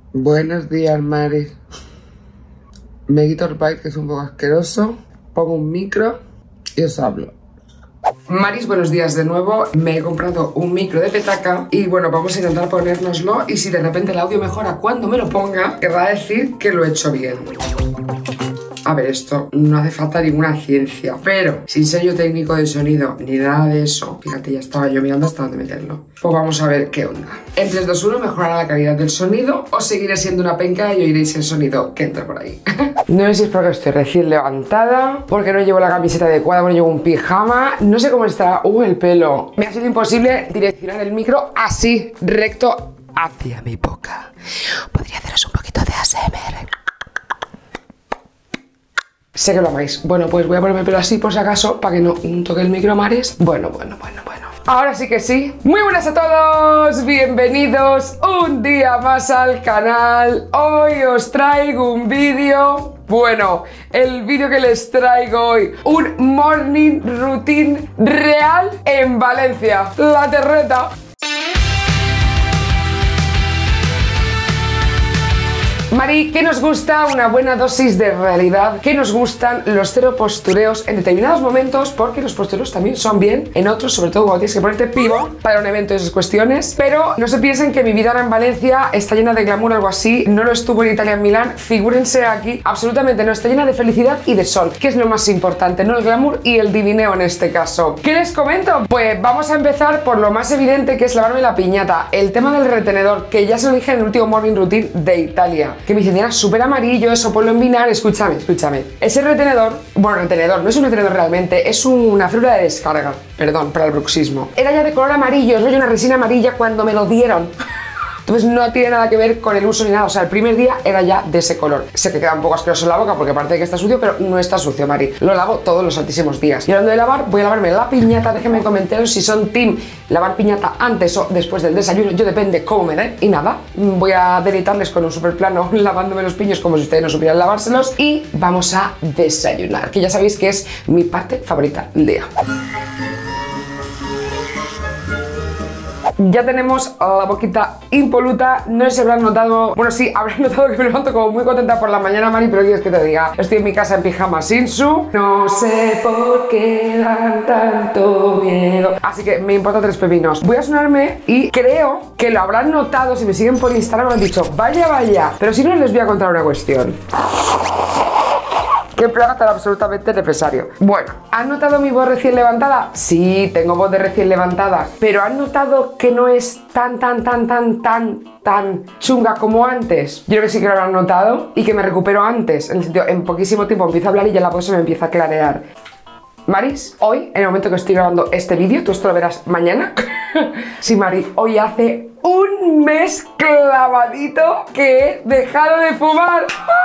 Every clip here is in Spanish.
Buenos días, Mari. Me quito el país, que es un poco asqueroso. Pongo un micro y os hablo. Maris, buenos días de nuevo. Me he comprado un micro de petaca y bueno, vamos a intentar ponérnoslo. Y si de repente el audio mejora cuando me lo ponga, querrá decir que lo he hecho bien. A ver, esto no hace falta ninguna ciencia, pero sin sello técnico de sonido ni nada de eso, fíjate, ya estaba yo mirando hasta dónde meterlo. Pues vamos a ver qué onda. En 3, 2, 1, ¿mejorará la calidad del sonido o seguiré siendo una penca y oiréis el sonido que entra por ahí? No sé si es porque estoy recién levantada, porque no llevo la camiseta adecuada, porque llevo un pijama, no sé cómo está. El pelo. Me ha sido imposible direccionar el micro así, recto hacia mi boca. Podría haceros un poquito de ASMR. Sé que lo amáis. Bueno, pues voy a ponerme el pelo así por si acaso, para que no toque el micro, Maris. Bueno. Ahora sí que sí. Muy buenas a todos, bienvenidos un día más al canal. Hoy os traigo un vídeo. Bueno, el vídeo que les traigo hoy, un morning routine real en Valencia, la terreta. Mari, ¿qué nos gusta? Una buena dosis de realidad. ¿Qué nos gustan los cero postureos en determinados momentos? Porque los postureos también son bien en otros, sobre todo cuando tienes que ponerte pivo para un evento y esas cuestiones. Pero no se piensen que mi vida ahora en Valencia está llena de glamour o algo así. No lo estuvo en Italia, en Milán. Figúrense aquí. Absolutamente no. Está llena de felicidad y de sol, que es lo más importante, ¿no? El glamour y el divineo en este caso. ¿Qué les comento? Pues vamos a empezar por lo más evidente, que es lavarme la piñata. El tema del retenedor, que ya se lo dije en el último morning routine de Italia. Que me dicen, era súper amarillo, eso ponlo en vinagre. Escúchame. Ese retenedor, bueno, retenedor, no es un retenedor realmente, es una férula de descarga, perdón, para el bruxismo. Era ya de color amarillo, es una resina amarilla cuando me lo dieron. Entonces no tiene nada que ver con el uso ni nada, o sea, el primer día era ya de ese color. Sé que queda un poco asqueroso en la boca porque parece que está sucio, pero no está sucio, Mari. Lo lavo todos los santísimos días. Y hablando de lavar, voy a lavarme la piñata. Déjenme comentaros si son team lavar piñata antes o después del desayuno. Yo depende cómo me dé. Y nada, voy a deleitarles con un super plano lavándome los piños como si ustedes no supieran lavárselos. Y vamos a desayunar, que ya sabéis que es mi parte favorita del día. Ya tenemos la boquita impoluta. No sé si habrán notado, bueno, sí, habrán notado que me levanto como muy contenta por la mañana, Mari, pero quieres que te diga, estoy en mi casa en pijama sin su. No sé por qué dan tanto miedo. Así que me importa 3 pepinos. Voy a sonarme y creo que lo habrán notado. Si me siguen por Instagram me han dicho, vaya, pero si no, les voy a contar una cuestión. Qué plaga tan absolutamente necesario. Bueno, ¿han notado mi voz recién levantada? Sí, tengo voz de recién levantada. Pero ¿han notado que no es tan chunga como antes? Yo creo que sí que lo habrán notado y que me recupero antes. En el sentido, en poquísimo tiempo empiezo a hablar y ya la voz se me empieza a clarear. Maris, hoy, en el momento que estoy grabando este vídeo, tú esto lo verás mañana. Sí, Maris, hoy hace un mes clavadito que he dejado de fumar.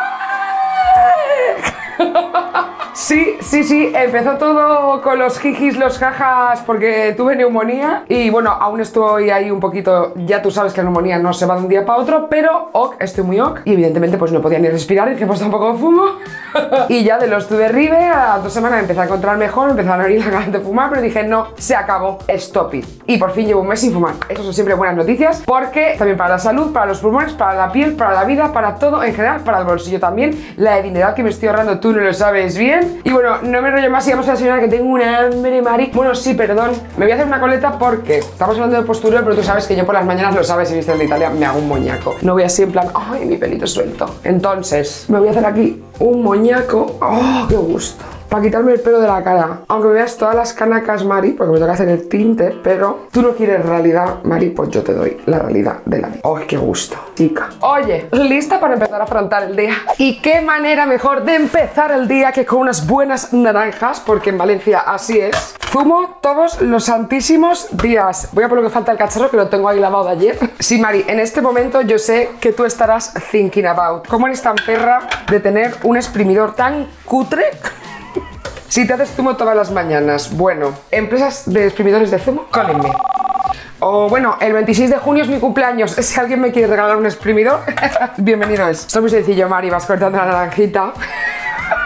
Sí, empezó todo con los jijis, los jajas, porque tuve neumonía y bueno, aún estoy ahí un poquito, ya tú sabes que la neumonía no se va de un día para otro, pero estoy muy y evidentemente pues no podía ni respirar y dije pues tampoco fumo. Y ya de los tuve ribe, a 2 semanas empecé a encontrar mejor, empecé a abrir la ganas de fumar, pero dije no, se acabó, stop it. Y por fin llevo un mes sin fumar. Eso son siempre buenas noticias, porque también para la salud, para los pulmones, para la piel, para la vida, para todo en general, para el bolsillo también, la divinidad que me estoy ahorrando, tú no lo sabes bien. Y bueno, no me enrollo más y vamos a desayunar, que tengo una hambre, Mari. Bueno, sí, perdón, me voy a hacer una coleta porque estamos hablando de postureo, pero tú sabes que yo por las mañanas, lo sabes, si viste el de Italia, me hago un moñaco. No voy así en plan, ay, mi pelito suelto. Entonces, me voy a hacer aquí un moñaco. ¡Oh, qué gusto! Para quitarme el pelo de la cara. Aunque me veas todas las canacas, Mari, porque me toca hacer el tinte, pero tú no quieres realidad, Mari, pues yo te doy la realidad de la vida. ¡Oh, qué gusto, chica! Oye, ¿lista para empezar a afrontar el día? ¿Y qué manera mejor de empezar el día que con unas buenas naranjas? Porque en Valencia así es. Fumo todos los santísimos días. Voy a por lo que falta el cacharro, que lo tengo ahí lavado de ayer. Sí, Mari, en este momento yo sé que tú estarás thinking about cómo eres tan perra de tener un exprimidor tan cutre. Si te haces zumo todas las mañanas. Bueno, empresas de exprimidores de zumo, cólenme. O bueno, el 26 de junio es mi cumpleaños. Si alguien me quiere regalar un exprimidor, bienvenido es. Esto es muy sencillo, Mari. Vas cortando la naranjita.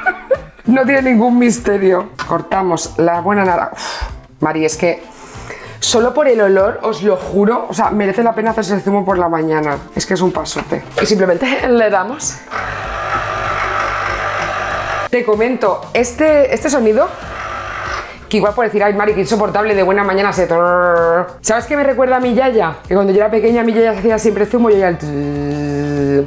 No tiene ningún misterio. Cortamos la buena naranja. Mari, es que Solo por el olor, os lo juro, o sea, merece la pena hacerse el zumo por la mañana. Es que es un pasote. Y simplemente le damos. Te comento, este sonido, que igual por decir, ay Mari, que insoportable, de buena mañana se... ¿Sabes qué me recuerda a mi yaya? Que cuando yo era pequeña mi yaya hacía siempre zumo y yo ya el...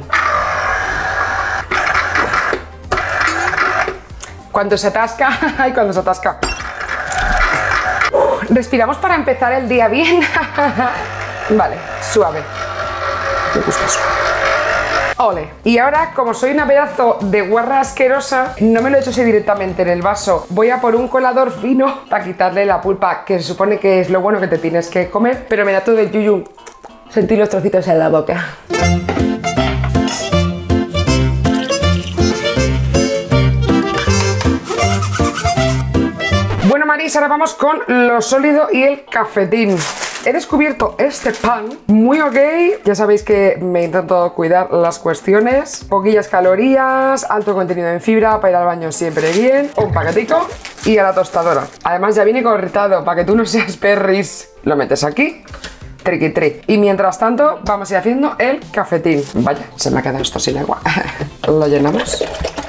Cuando se atasca, ay, cuando se atasca. Respiramos para empezar el día bien. Vale, suave. Me gusta suave. Ole. Y ahora, como soy una pedazo de guarra asquerosa, no me lo he hecho así directamente en el vaso. Voy a por un colador fino para quitarle la pulpa, que se supone que es lo bueno que te tienes que comer, pero me da todo el yuyu sentir los trocitos en la boca. Bueno, Maris, ahora vamos con lo sólido y el cafetín. He descubierto este pan muy ok. Ya sabéis que me intento cuidar las cuestiones. Poquillas calorías, alto contenido en fibra para ir al baño siempre bien. Un paquetico y a la tostadora. Además ya viene cortado para que tú no seas perris. Lo metes aquí. Triqui tri. Y mientras tanto vamos a ir haciendo el cafetín. Vaya, se me ha quedado esto sin agua. Lo llenamos.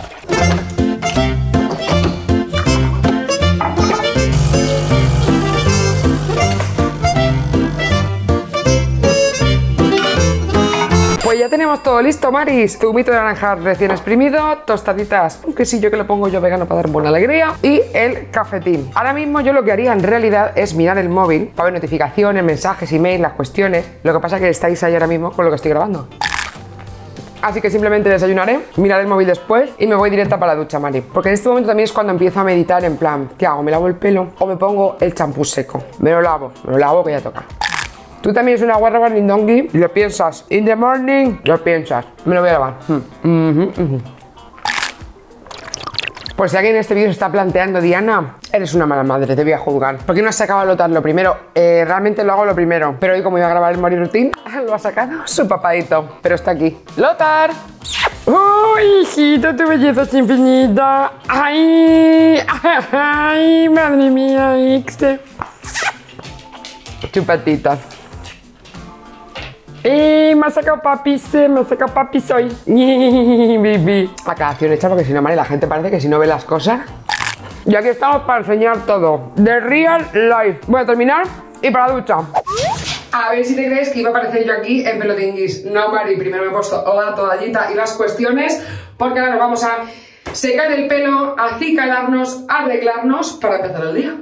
Pues ya tenemos todo listo, Maris. Zumito de naranja recién exprimido, tostaditas, un quesillo que le pongo yo vegano para dar buena alegría y el cafetín. Ahora mismo yo lo que haría en realidad es mirar el móvil para ver notificaciones, mensajes, email, las cuestiones. Lo que pasa es que estáis ahí ahora mismo con lo que estoy grabando. Así que simplemente desayunaré, miraré el móvil después y me voy directa para la ducha, Mari. Porque en este momento también es cuando empiezo a meditar en plan, ¿qué hago? ¿Me lavo el pelo o me pongo el champú seco? Me lo lavo que ya toca. Tú también eres una guarra barindongui y lo piensas. In the morning, lo piensas. Me lo voy a lavar. Pues si alguien en este vídeo se está planteando, Diana, eres una mala madre, te voy a juzgar. ¿Por qué no has sacado a Lothar lo primero? Realmente lo hago lo primero. Pero hoy, como iba a grabar el Morning Routine, lo ha sacado su papadito. Pero está aquí. ¡Lothar! ¡Uy, hijito, tu belleza es infinita! ¡Ay! ¡Ay, madre mía, Ixte! Chupatita. Me ha sacado papis hoy. Baby. Aclaración hecha porque si no, Mari, la gente parece que si no ve las cosas. Y aquí estamos para enseñar todo. The real life. Voy a terminar y para la ducha. A ver si te crees que iba a aparecer yo aquí en pelotinguis. No, Mari, primero me he puesto la toallita y las cuestiones, porque ahora nos vamos a secar el pelo, acicalarnos, arreglarnos para empezar el día.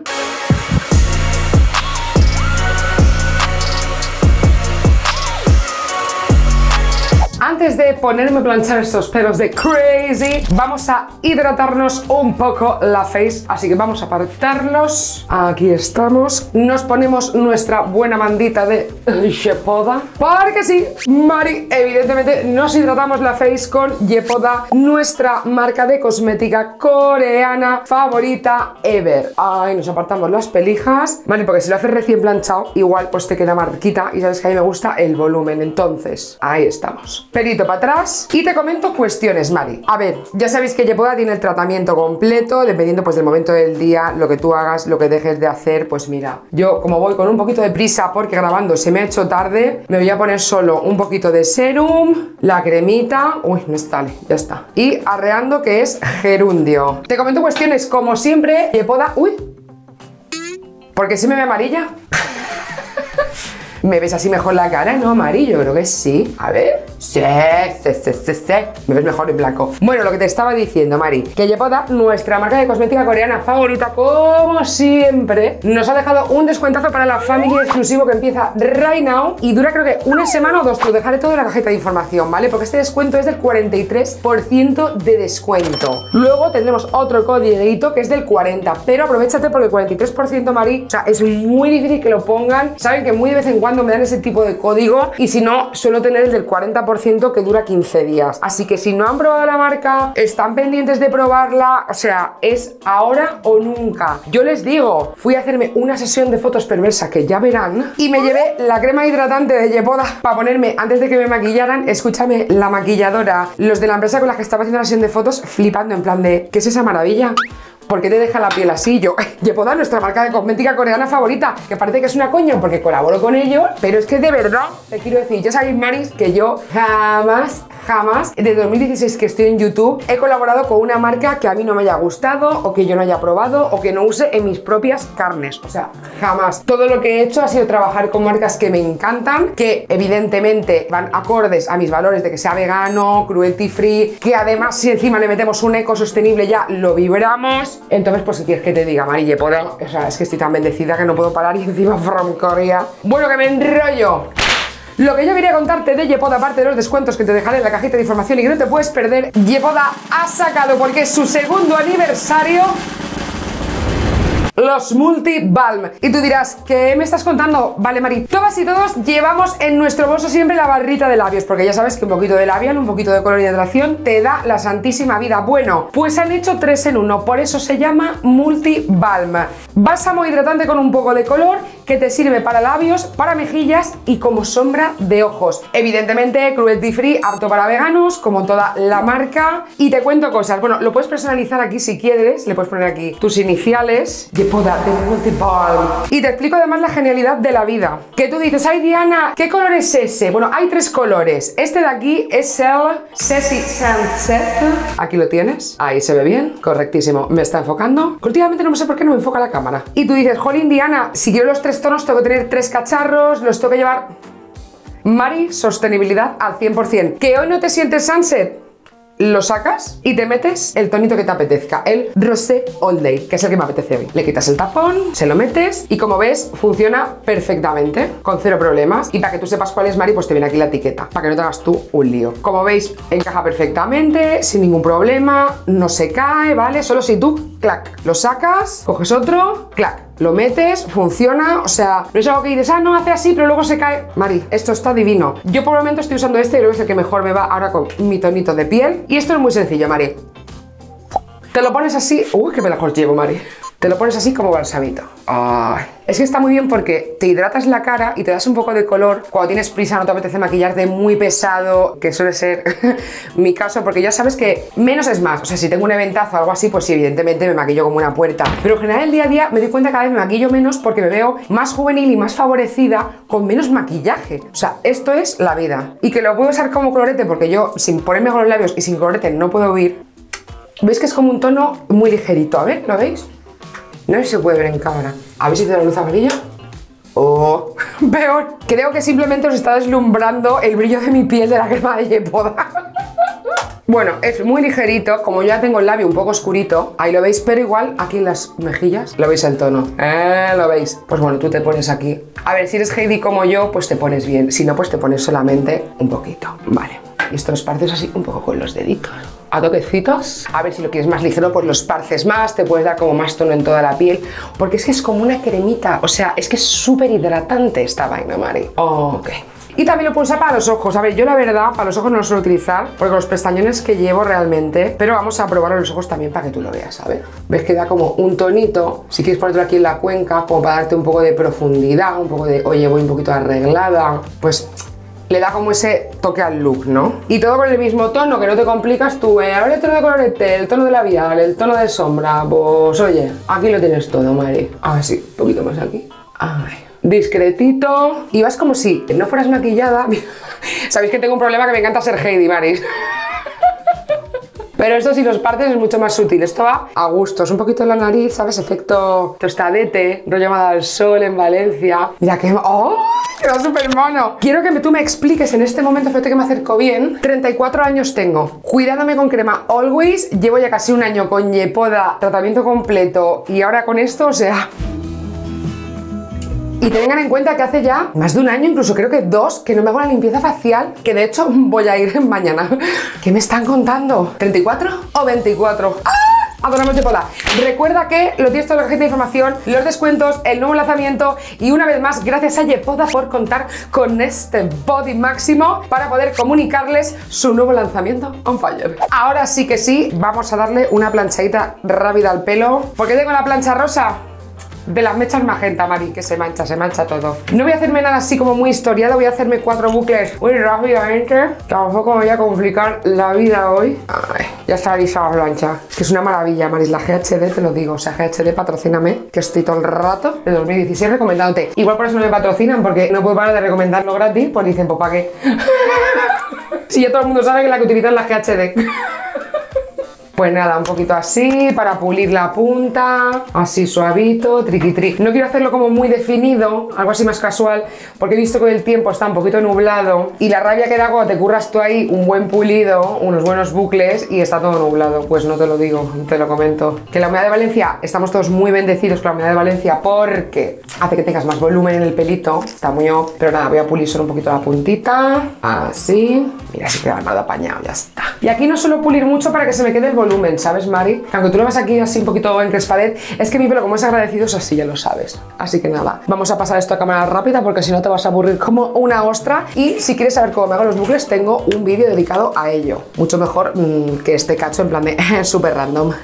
Antes de ponerme a planchar estos pelos de crazy, vamos a hidratarnos un poco la face. Así que vamos a apartarlos. Aquí estamos. Nos ponemos nuestra buena mandita de Yepoda. Porque sí, Mari, evidentemente nos hidratamos la face con Yepoda, nuestra marca de cosmética coreana favorita ever. Ay, nos apartamos las pelijas. Vale, porque si lo haces recién planchado, igual pues te queda marquita. Y sabes que a mí me gusta el volumen. Entonces, ahí estamos. Pelito para atrás y te comento cuestiones, Mari. A ver, ya sabéis que Yepoda tiene el tratamiento completo, dependiendo pues del momento del día, lo que tú hagas, lo que dejes de hacer. Pues mira, yo como voy con un poquito de prisa porque grabando se me ha hecho tarde, me voy a poner solo un poquito de serum, la cremita, uy, no está, ya está, y arreando, que es gerundio. Te comento cuestiones como siempre. Yepoda, uy, ¿por qué se me ve amarilla? ¿Me ves así mejor la cara? No, amarillo, creo que sí. A ver. Sí. Me ves mejor en blanco. Bueno, lo que te estaba diciendo, Mari, que Yepoda, nuestra marca de cosmética coreana favorita, como siempre, nos ha dejado un descuentazo para la Family exclusivo que empieza right now y dura creo que una semana o dos. Te lo dejaré todo en la cajita de información, ¿vale? Porque este descuento es del 43% de descuento. Luego tendremos otro código que es del 40%, pero aprovechate porque el 43%, Mari, o sea, es muy difícil que lo pongan. Saben que muy de vez en cuando me dan ese tipo de código y si no, suelo tener el del 40% que dura 15 días. Así que si no han probado la marca, están pendientes de probarla, o sea, es ahora o nunca. Yo les digo, fui a hacerme una sesión de fotos perversa que ya verán y me llevé la crema hidratante de Yepoda para ponerme antes de que me maquillaran. Escúchame, la maquilladora, los de la empresa con la que estaba haciendo la sesión de fotos, flipando en plan de, ¿qué es esa maravilla? ¿Por qué te deja la piel así? Yo, Yepoda, nuestra marca de cosmética coreana favorita, que parece que es una coña porque colaboro con ellos, pero es que de verdad, te quiero decir, ya sabéis, Maris, que yo jamás, desde 2016 que estoy en YouTube, he colaborado con una marca que a mí no me haya gustado, o que yo no haya probado, o que no use en mis propias carnes. O sea, jamás. Todo lo que he hecho ha sido trabajar con marcas que me encantan, que evidentemente van acordes a mis valores de que sea vegano, cruelty free, que además si encima le metemos un eco sostenible ya lo vibramos. Entonces, pues, ¿qué quieres que te diga, Mari Yepoda? O sea, es que estoy tan bendecida que no puedo parar y encima from Korea. Bueno, que me enrollo. Lo que yo quería contarte de Yepoda, aparte de los descuentos que te dejaré en la cajita de información y que no te puedes perder, Yepoda ha sacado, porque es su segundo aniversario, los Multi Balm. Y tú dirás, ¿qué me estás contando? Vale, Mari, todas y todos llevamos en nuestro bolso siempre la barrita de labios, porque ya sabes que un poquito de labial, un poquito de color y hidratación te da la santísima vida. Bueno, pues han hecho 3 en 1, por eso se llama Multi Balm. Bálsamo hidratante con un poco de color que te sirve para labios, para mejillas y como sombra de ojos. Evidentemente, cruelty free, apto para veganos, como toda la marca. Y te cuento cosas. Bueno, lo puedes personalizar aquí si quieres, le puedes poner aquí tus iniciales, Yepoda de Multi Balm. Y te explico además la genialidad de la vida. Que tú dices, ay Diana, ¿qué color es ese? Bueno, hay 3 colores. Este de aquí es el Sassy Sunset. Aquí lo tienes. Ahí se ve bien. Correctísimo. Me está enfocando. Últimamente no sé por qué no me enfoca la cámara. Y tú dices, jolín Diana, si quiero los 3 tonos tengo que tener 3 cacharros, los tengo que llevar. Mari, sostenibilidad al 100%. ¿Que hoy no te sientes sunset? Lo sacas y te metes el tonito que te apetezca, el Rosé All Day, que es el que me apetece hoy. Le quitas el tapón, se lo metes y como ves funciona perfectamente, con 0 problemas. Y para que tú sepas cuál es, Mari, pues te viene aquí la etiqueta, para que no te hagas tú un lío. Como veis, encaja perfectamente, sin ningún problema, no se cae, ¿vale? Solo si tú, clac, lo sacas, coges otro, clac, lo metes, funciona, o sea, no es algo que dices, ah, no, hace así, pero luego se cae. Mari, esto está divino. Yo por el momento estoy usando este y creo que es el que mejor me va ahora con mi tonito de piel. Y esto es muy sencillo, Mari. Te lo pones así, uy, qué melajos llevo, Mari. Te lo pones así como balsamito. Ay. Es que está muy bien porque te hidratas la cara y te das un poco de color cuando tienes prisa, no te apetece maquillarte muy pesado, que suele ser mi caso, porque ya sabes que menos es más. O sea, si tengo un eventazo o algo así, pues sí, evidentemente me maquillo como una puerta. Pero en general el día a día me doy cuenta que cada vez me maquillo menos porque me veo más juvenil y más favorecida con menos maquillaje. O sea, esto es la vida. Y que lo puedo usar como colorete porque yo, sin ponerme con los labios y sin colorete, no puedo huir. ¿Veis que es como un tono muy ligerito? A ver, ¿lo veis? No sé si se puede ver en cámara. A ver si te da luz amarilla. Oh, peor. Creo que simplemente os está deslumbrando el brillo de mi piel de la crema de Yepoda. Bueno, es muy ligerito, como ya tengo el labio un poco oscurito, ahí lo veis, pero igual aquí en las mejillas lo veis el tono. ¿Lo veis? Pues bueno, tú te pones aquí. A ver, si eres Heidi como yo, pues te pones bien. Si no, pues te pones solamente un poquito. Vale. Y esto lo esparces así un poco con los deditos. A toquecitos. A ver si lo quieres más ligero, pues lo esparces más, te puedes dar como más tono en toda la piel, porque es que es como una cremita, o sea, es que es súper hidratante esta vaina, Mari. Ok. Y también lo puedo usar para los ojos. A ver, yo la verdad para los ojos no lo suelo utilizar porque los pestañones que llevo realmente, pero vamos a probarlo en los ojos también para que tú lo veas, ¿sabes? Ves que da como un tonito, si quieres ponértelo aquí en la cuenca, como para darte un poco de profundidad, un poco de, oye, voy un poquito arreglada, pues le da como ese toque al look, ¿no? Y todo con el mismo tono, que no te complicas tú, a ver el tono de colorete, el tono de labial, el tono de sombra, pues oye, aquí lo tienes todo, Mari. A ver, sí, un poquito más aquí. Ay. Discretito. Y vas como si no fueras maquillada. Sabéis que tengo un problema, que me encanta ser Heidi, Maris. Pero esto si los partes es mucho más sutil. Esto va a gusto. Es un poquito en la nariz, ¿sabes? Efecto tostadete, rollo llamada al sol en Valencia. Mira que... ¡oh! Queda súper mono. Quiero que tú me expliques en este momento, fíjate que me acerco bien. 34 años tengo. Cuidándome con crema Always. Llevo ya casi un año con Yepoda, tratamiento completo. Y ahora con esto, o sea... Y tengan en cuenta que hace ya más de un año, incluso creo que 2, que no me hago la limpieza facial, que de hecho voy a ir mañana. ¿Qué me están contando? ¿34 o 24? ¡Ah! Adoramos Yepoda. Recuerda que lo tienes todo en la cajita de información, los descuentos, el nuevo lanzamiento y una vez más, gracias a Yepoda por contar con este body máximo para poder comunicarles su nuevo lanzamiento on fire. Ahora sí que sí, vamos a darle una planchadita rápida al pelo. ¿Por qué tengo la plancha rosa? De las mechas magenta, Mari, que se mancha todo. No voy a hacerme nada así como muy historiado, voy a hacerme 4 bucles muy rápidamente. Tampoco me voy a complicar la vida hoy. Ay. Ya está lisa la plancha. Que es una maravilla, Maris, la GHD, te lo digo. O sea, GHD, patrocíname, que estoy todo el rato de 2016 recomendándote. Igual por eso no me patrocinan, porque no puedo parar de recomendarlo gratis, pues dicen, pues ¿para qué? Si ya todo el mundo sabe que la que utilizan es la GHD. Pues nada, un poquito así, para pulir la punta, así suavito, triqui-tri. No quiero hacerlo como muy definido, algo así más casual, porque he visto que el tiempo está un poquito nublado y la rabia que da cuando te curras tú ahí un buen pulido, unos buenos bucles y está todo nublado. Pues no te lo digo, te lo comento. Que la humedad de Valencia, estamos todos muy bendecidos con la humedad de Valencia porque hace que tengas más volumen en el pelito, está muy ok. Pero nada, voy a pulir solo un poquito la puntita, así. Mira, si queda nada apañado, ya está. Y aquí no suelo pulir mucho para que se me quede el volumen, ¿sabes, Mari? Aunque tú lo ves aquí así un poquito encrespadet, es que mi pelo como es agradecido es así, ya lo sabes. Así que nada, vamos a pasar esto a cámara rápida porque si no te vas a aburrir como una ostra. Y si quieres saber cómo me hago los bucles, tengo un vídeo dedicado a ello. Mucho mejor que este cacho en plan de súper random.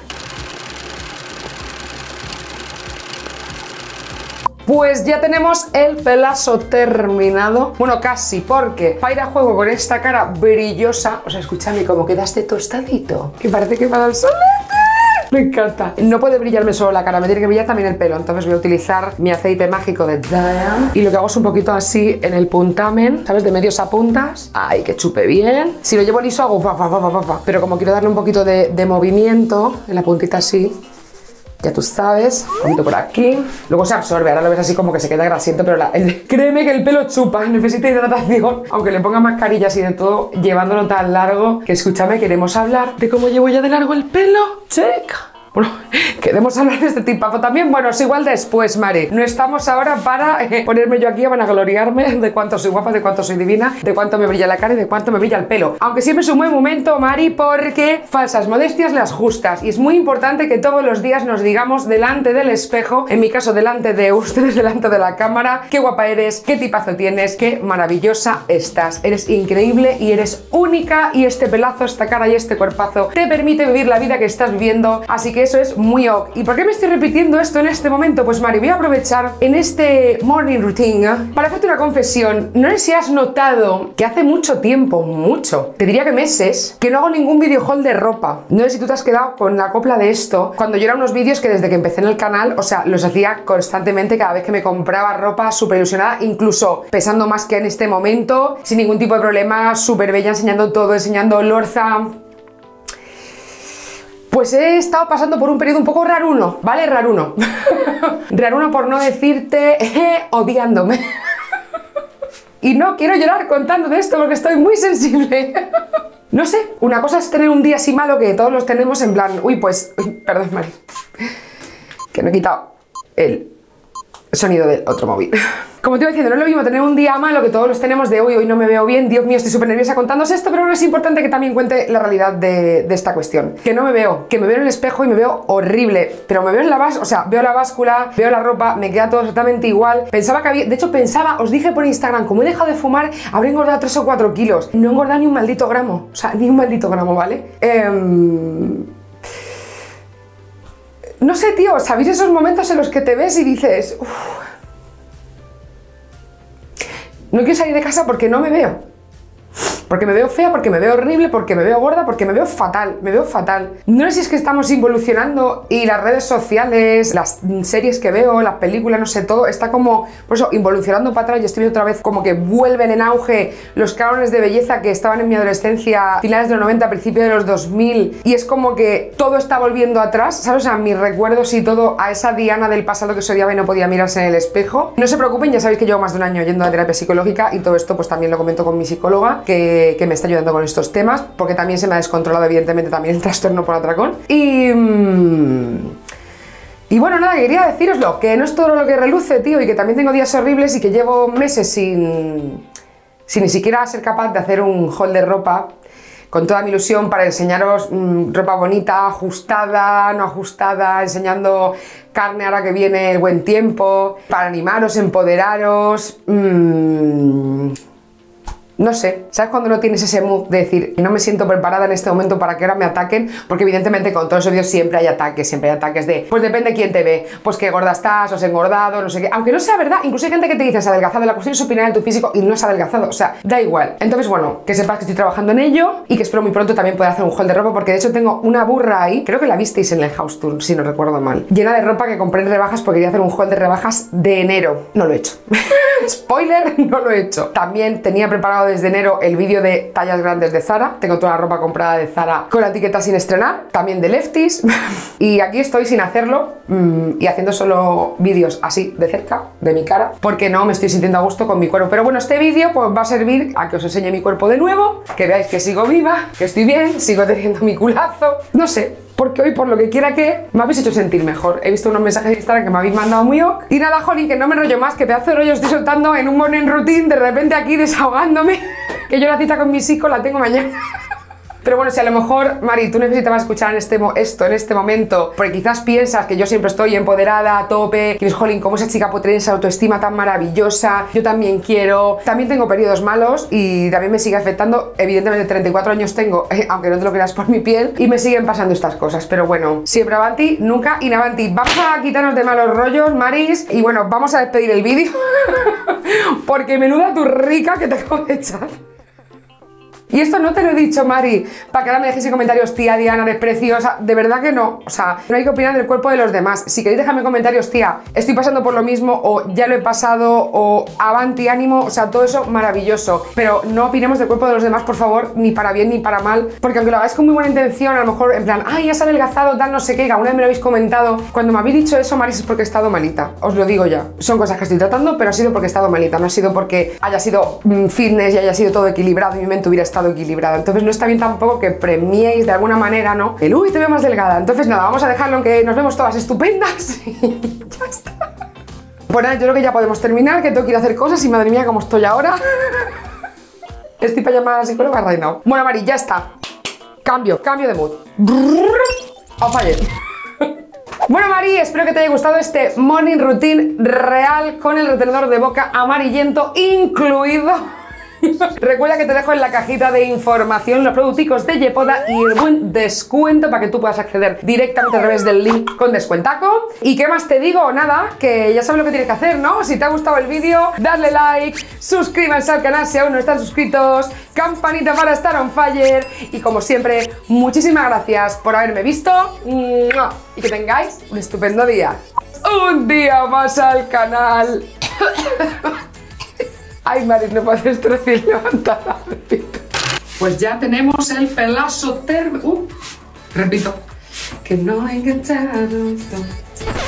Pues ya tenemos el pelazo terminado. Bueno, casi, porque para ir a juego con esta cara brillosa, o sea, escúchame, como quedaste tostadito, que parece que va a dar solete. Me encanta. No puede brillarme solo la cara, me tiene que brillar también el pelo. Entonces voy a utilizar mi aceite mágico de Diane. Y lo que hago es un poquito así en el puntamen, ¿sabes? De medios a puntas. Ay, que chupe bien. Si lo llevo liso hago pa, pa, pa, pa, pa. Pero como quiero darle un poquito de movimiento en la puntita así, ya tú sabes, un poquito por aquí. Luego se absorbe, ahora lo ves así como que se queda grasiento, pero créeme que el pelo chupa, necesita hidratación. Aunque le ponga mascarillas y de todo, llevándolo tan largo, que escúchame, queremos hablar de cómo llevo ya de largo el pelo. Check. Bueno, queremos hablar de este tipazo también. Bueno, es igual después, Mari. No estamos ahora para ponerme yo aquí a vanagloriarme de cuánto soy guapa, de cuánto soy divina, de cuánto me brilla la cara y de cuánto me brilla el pelo. Aunque siempre es un buen momento, Mari, porque falsas modestias las justas. Y es muy importante que todos los días nos digamos delante del espejo, en mi caso delante de ustedes, delante de la cámara, qué guapa eres, qué tipazo tienes, qué maravillosa estás. Eres increíble y eres única, y este pelazo, esta cara y este cuerpazo te permite vivir la vida que estás viviendo. Así que eso es muy ok. ¿Y por qué me estoy repitiendo esto en este momento? Pues Mari, voy a aprovechar en este morning routine para hacerte una confesión. No sé si has notado que hace mucho tiempo, te diría que meses, que no hago ningún video haul de ropa. No sé si tú te has quedado con la copla de esto, cuando yo era unos vídeos que desde que empecé en el canal, o sea, los hacía constantemente cada vez que me compraba ropa, súper ilusionada, incluso pesando más que en este momento, sin ningún tipo de problema, súper bella, enseñando todo, enseñando lorza. Pues he estado pasando por un periodo un poco raruno, ¿vale? Raruno. Raruno por no decirte odiándome. Y no quiero llorar contando de esto porque estoy muy sensible. No sé, una cosa es tener un día así malo que todos los tenemos en plan, uy, pues, perdón, Mari, que no he quitado el sonido del otro móvil. Como te iba diciendo, no es lo mismo tener un día malo que todos los tenemos de hoy no me veo bien, Dios mío, estoy súper nerviosa contándose esto, pero no es importante que también cuente la realidad de esta cuestión. Que no me veo, que me veo en el espejo y me veo horrible, pero me veo en la báscula, o sea, veo la báscula, veo la ropa, me queda todo exactamente igual. Pensaba que había, de hecho pensaba, os dije por Instagram, como he dejado de fumar, habré engordado 3 o 4 kilos. No he engordado ni un maldito gramo, o sea, ni un maldito gramo, ¿vale? No sé, tío, ¿sabéis esos momentos en los que te ves y dices, uff, no quiero salir de casa porque no me veo? Porque me veo fea, porque me veo horrible, porque me veo gorda, porque me veo fatal, me veo fatal. No sé si es que estamos involucionando y las redes sociales, las series que veo, las películas, no sé, todo está como, por eso, involucionando para atrás. Yo estoy viendo otra vez como que vuelven en auge los cánones de belleza que estaban en mi adolescencia, finales de los 90, principios de los 2000, y es como que todo está volviendo atrás, ¿sabes? O sea, mis recuerdos y todo a esa Diana del pasado que se odiaba y no podía mirarse en el espejo. No se preocupen, ya sabéis que llevo más de un año yendo a terapia psicológica y todo esto pues también lo comento con mi psicóloga, que me está ayudando con estos temas, porque también se me ha descontrolado evidentemente también el trastorno por atracón. Y bueno, nada, quería decíroslo, que no es todo lo que reluce, tío, y que también tengo días horribles y que llevo meses sin ni siquiera ser capaz de hacer un haul de ropa con toda mi ilusión para enseñaros ropa bonita, ajustada, no ajustada, enseñando carne ahora que viene el buen tiempo, para animaros, empoderaros. no sé, ¿sabes cuando no tienes ese mood de decir, no me siento preparada en este momento para que ahora me ataquen? Porque evidentemente con todos esos vídeos siempre hay ataques de, pues depende quién te ve, pues que gorda estás, o has engordado, no sé qué, aunque no sea verdad, incluso hay gente que te dice, has adelgazado, la cuestión es opinar de tu físico y no has adelgazado, o sea, da igual. Entonces, bueno, que sepas que estoy trabajando en ello y que espero muy pronto también poder hacer un haul de ropa, porque de hecho tengo una burra ahí, creo que la visteis en el house tour, si no recuerdo mal, llena de ropa que compré en rebajas porque quería hacer un haul de rebajas de enero. No lo he hecho. Spoiler, no lo he hecho. También tenía preparado desde enero el vídeo de tallas grandes de Zara. Tengo toda la ropa comprada de Zara con la etiqueta sin estrenar, también de Lefties. Y aquí estoy sin hacerlo y haciendo solo vídeos así de cerca de mi cara, porque no me estoy sintiendo a gusto con mi cuerpo. Pero bueno, este vídeo pues va a servir a que os enseñe mi cuerpo de nuevo, que veáis que sigo viva, que estoy bien, sigo teniendo mi culazo. No sé, porque hoy, por lo que quiera que, me habéis hecho sentir mejor. He visto unos mensajes de Instagram que me habéis mandado muy ok. Y nada, Jolín, que no me enrollo más, que pedazo de rollo estoy soltando en un morning routine, de repente aquí desahogándome, que yo la cita con mi psico la tengo mañana. Pero bueno, si a lo mejor, Mari, tú necesitabas escuchar esto en este momento, porque quizás piensas que yo siempre estoy empoderada, a tope, que dices, jolín, ¿cómo esa chica puede tener esa autoestima tan maravillosa? Yo también quiero. También tengo periodos malos y también me sigue afectando. Evidentemente 34 años tengo, aunque no te lo creas por mi piel, y me siguen pasando estas cosas. Pero bueno, siempre avanti, nunca in avanti. Vamos a quitarnos de malos rollos, Maris, y bueno, vamos a despedir el vídeo, porque menuda tu rica que te acabo de echar. Y esto no te lo he dicho, Mari, para que ahora me dejéis en comentarios, tía, Diana, eres preciosa. De verdad que no. O sea, no hay que opinar del cuerpo de los demás. Si queréis dejarme en comentarios, tía, estoy pasando por lo mismo, o ya lo he pasado, o avanti, ánimo, o sea, todo eso maravilloso. Pero no opinemos del cuerpo de los demás, por favor, ni para bien ni para mal. Porque aunque lo hagáis con muy buena intención, a lo mejor en plan, ay, has adelgazado, tal, no sé qué, que alguna vez me lo habéis comentado. Cuando me habéis dicho eso, Mari, es porque he estado malita. Os lo digo ya. Son cosas que estoy tratando, pero ha sido porque he estado malita. No ha sido porque haya sido fitness y haya sido todo equilibrado y mi mente hubiera estado equilibrada. Entonces no está bien tampoco que premiéis de alguna manera, ¿no? El uy, te veo más delgada. Entonces nada, vamos a dejarlo en que nos vemos todas estupendas y ya está. Pues nada, yo creo que ya podemos terminar, que tengo que ir a hacer cosas y madre mía, cómo estoy ahora. Estoy para llamar a la psicóloga right now. Bueno, Mari, ya está. Cambio de mood. Off ayer. Bueno, Mari, espero que te haya gustado este morning routine real con el retenedor de boca amarillento incluido. Recuerda que te dejo en la cajita de información los producticos de Yepoda y el buen descuento para que tú puedas acceder directamente a través del link con descuentaco. ¿Y qué más te digo? Nada, que ya sabes lo que tienes que hacer, ¿no? Si te ha gustado el vídeo, darle like, suscríbanse al canal si aún no están suscritos, campanita para estar on fire y como siempre, muchísimas gracias por haberme visto y que tengáis un estupendo día. Un día más al canal. Ay, Mari, no puedo hacer esto recién levantada, repito. Pues ya tenemos el pelazo térmico. Repito. Que no hay que echar.